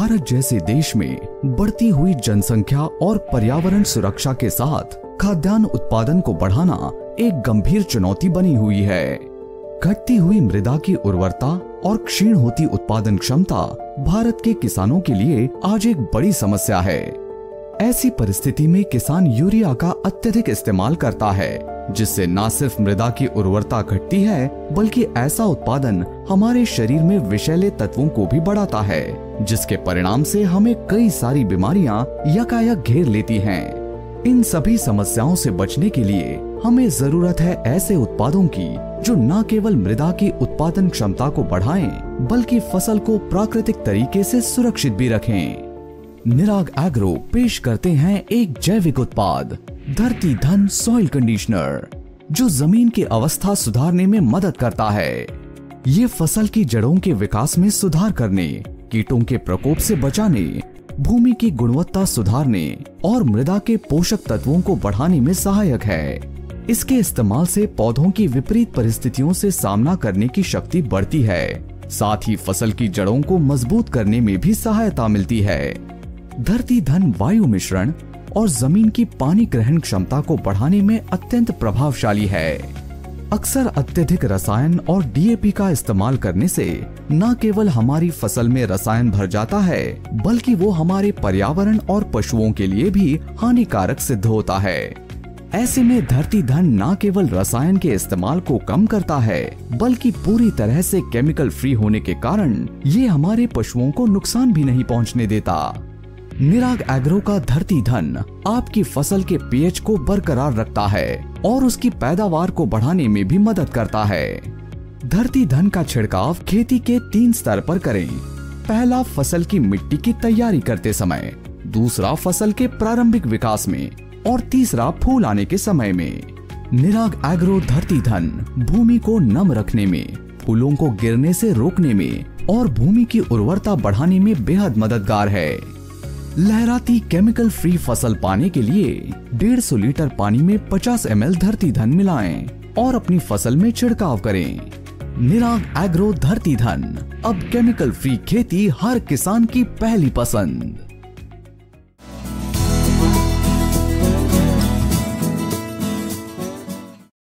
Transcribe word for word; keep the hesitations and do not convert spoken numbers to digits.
भारत जैसे देश में बढ़ती हुई जनसंख्या और पर्यावरण सुरक्षा के साथ खाद्यान्न उत्पादन को बढ़ाना एक गंभीर चुनौती बनी हुई है। घटती हुई मृदा की उर्वरता और क्षीण होती उत्पादन क्षमता भारत के किसानों के लिए आज एक बड़ी समस्या है। ऐसी परिस्थिति में किसान यूरिया का अत्यधिक इस्तेमाल करता है, जिससे न सिर्फ मृदा की उर्वरता घटती है, बल्कि ऐसा उत्पादन हमारे शरीर में विषैले तत्वों को भी बढ़ाता है, जिसके परिणाम से हमें कई सारी बीमारियां यकायक घेर लेती हैं। इन सभी समस्याओं से बचने के लिए हमें जरूरत है ऐसे उत्पादों की जो न केवल मृदा की उत्पादन क्षमता को बढ़ाएं, बल्कि फसल को प्राकृतिक तरीके से सुरक्षित भी रखें। निराग एग्रो पेश करते हैं एक जैविक उत्पाद धरती धन सॉइल कंडीशनर, जो जमीन की अवस्था सुधारने में मदद करता है। ये फसल की जड़ों के विकास में सुधार करने, कीटों के प्रकोप से बचाने, भूमि की गुणवत्ता सुधारने और मृदा के पोषक तत्वों को बढ़ाने में सहायक है। इसके इस्तेमाल से पौधों की विपरीत परिस्थितियों से सामना करने की शक्ति बढ़ती है, साथ ही फसल की जड़ों को मजबूत करने में भी सहायता मिलती है। धरती धन वायु मिश्रण और जमीन की पानी ग्रहण क्षमता को बढ़ाने में अत्यंत प्रभावशाली है। अक्सर अत्यधिक रसायन और डी ए पी का इस्तेमाल करने से न केवल हमारी फसल में रसायन भर जाता है, बल्कि वो हमारे पर्यावरण और पशुओं के लिए भी हानिकारक सिद्ध होता है। ऐसे में धरती धन न केवल रसायन के इस्तेमाल को कम करता है, बल्कि पूरी तरह से केमिकल फ्री होने के कारण ये हमारे पशुओं को नुकसान भी नहीं पहुंचने देता। निराग एग्रो का धरती धन आपकी फसल के पी एच को बरकरार रखता है और उसकी पैदावार को बढ़ाने में भी मदद करता है। धरती धन का छिड़काव खेती के तीन स्तर पर करें। पहला, फसल की मिट्टी की तैयारी करते समय, दूसरा, फसल के प्रारंभिक विकास में और तीसरा, फूल आने के समय में। निराग एग्रो धरती धन भूमि को नम रखने में, फूलों को गिरने से रोकने में और भूमि की उर्वरता बढ़ाने में बेहद मददगार है। लहराती केमिकल फ्री फसल पाने के लिए डेढ़ सौ लीटर पानी में पचास एम एल धरती धन मिलाएं और अपनी फसल में छिड़काव करें। निराग एग्रो धरती धन, अब केमिकल फ्री खेती हर किसान की पहली पसंद।